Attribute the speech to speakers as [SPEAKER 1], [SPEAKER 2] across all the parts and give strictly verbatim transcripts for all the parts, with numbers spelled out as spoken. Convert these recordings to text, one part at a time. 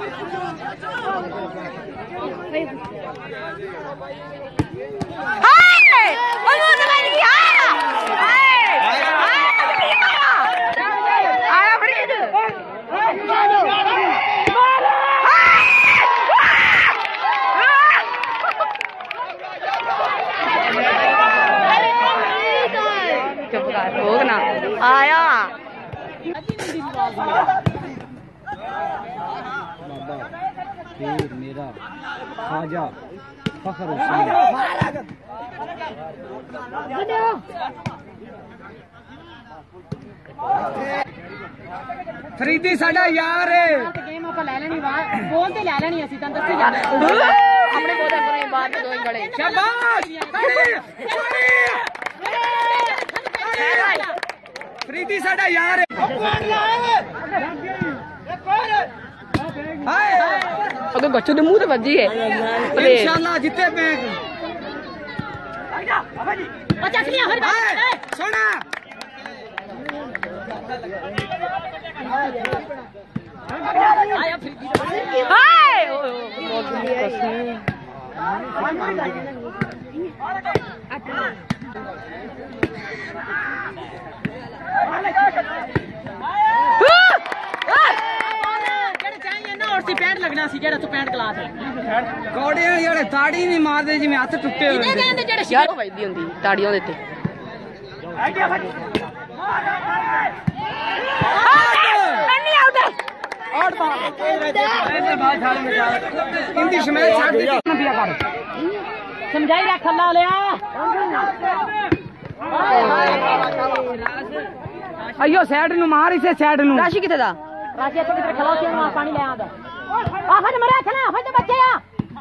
[SPEAKER 1] ना आया
[SPEAKER 2] बाबा पीर मेरा ख्वाजा फखर हुसैन फरीदी साडा यार है गेम ਆਪਾਂ ਲੈ ਲੈਣੀ ਬਾਹਰ ਫੋਨ ਤੇ ਲੈ ਲੈਣੀ ਅਸੀਂ ਤਾਂ ਦੱਸੀ ਜਾਂਦੇ
[SPEAKER 1] ਆਪਣੇ ਕੋਲ ਕਰੇ ਬਾਹਰ ਦੋ ਹੀ ਗਲੇ
[SPEAKER 2] शाबाश फरीदी साडा यार है हाय
[SPEAKER 1] अगर बच्चों के मुंह से बजी है
[SPEAKER 2] इंशाल्लाह जीते बैंक सोना
[SPEAKER 1] पैंट लगना सी जेड़ा तू पैंट क्लास है
[SPEAKER 2] कोड़े जेड़े ताड़ी नहीं मारदे जिवें हत्थ टुटे होंदे
[SPEAKER 1] इने कहंदे जेड़े शहर वजदी हुंदी ताड़ियां दे ते नहीं आउट आउट बाल ऐसे बात झाड़ में जा
[SPEAKER 2] इंदी शमेल छाड़ दे पिया कर
[SPEAKER 1] समझाई रख अल्लाह लिया
[SPEAKER 2] अयो साइड नु मार इसे साइड नु
[SPEAKER 1] राशि किथे दा राशि तो किथे खलाओ से वहां पानी ले आदा आफत मरा था ना आफत बच्चे आ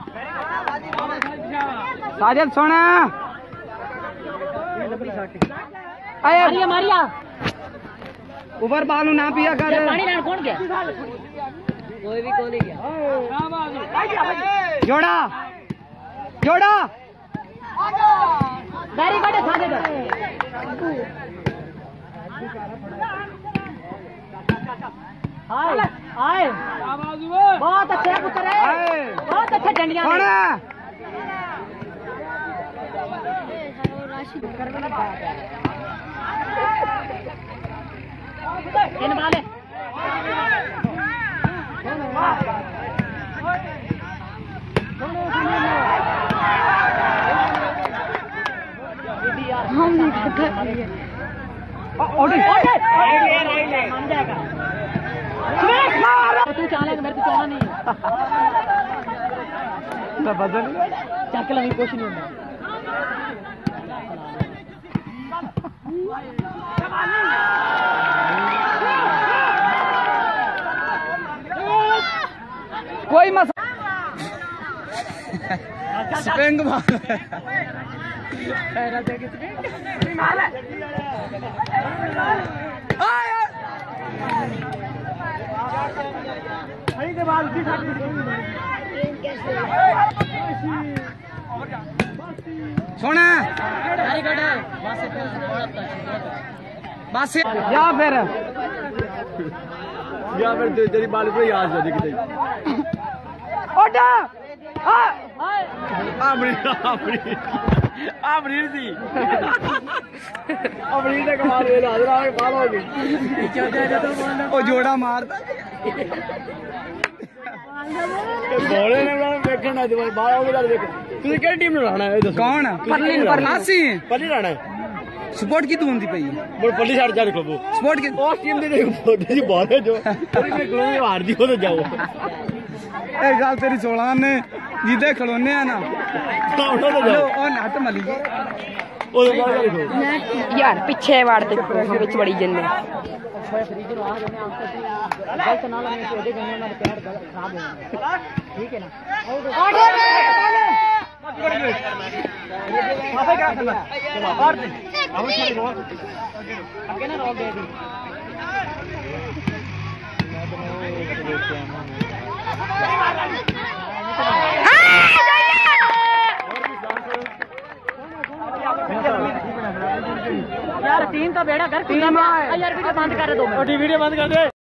[SPEAKER 2] साजिद सोना आया
[SPEAKER 1] मारिया मारिया
[SPEAKER 2] ऊपर बालू ना पिया कर
[SPEAKER 1] पानी लेन कौन गया कोई भी कोई नहीं गया
[SPEAKER 2] जोड़ा जोड़ा
[SPEAKER 1] very good Sajid hi hi बहुत अच्छे पुत्र है बहुत अच्छे डंडियां तीन बाल है हम नहीं खाता तू चाले मेरे को चाहना नहीं
[SPEAKER 2] मैं बदल
[SPEAKER 1] चक लगी कुछ नहीं होता
[SPEAKER 2] कोई मसला स्पिंग मार सोना बस या फिर या फिर तेरी बाल पे याद हो जाएगी ओटा आमरी आमरी आमरी दी आमरी ने कमाल ले ला जरा बाल हो गई ओ जोड़ा मारता बोले ने देखना दे बाल हो गया देख तू किहड़ी टीम नु लाना है दस कौन परली परलासी परली लाना है सपोर्ट की तू होंदी पई बोल परली साइड जा देखो सपोर्ट की उस टीम दे फोटो जी बाल है जो मैं ग्लो में हार दी हो तो जाओ ए गल तेरी सोलान ने जिदे खड़ोने आ ना ओ नट मली ओ
[SPEAKER 1] यार पीछे वाड़ ते विच बड़ी जन्ने गलत ना लगे तो दे गन्ने में पैर खराब हो ठीक है ना माफी क्या करना और अब चली रोक आगे ना रोक दे दी यार टीम तो बेड़ा कर टीम यार वीडियो बंद कर दो वीडियो बंद कर दे।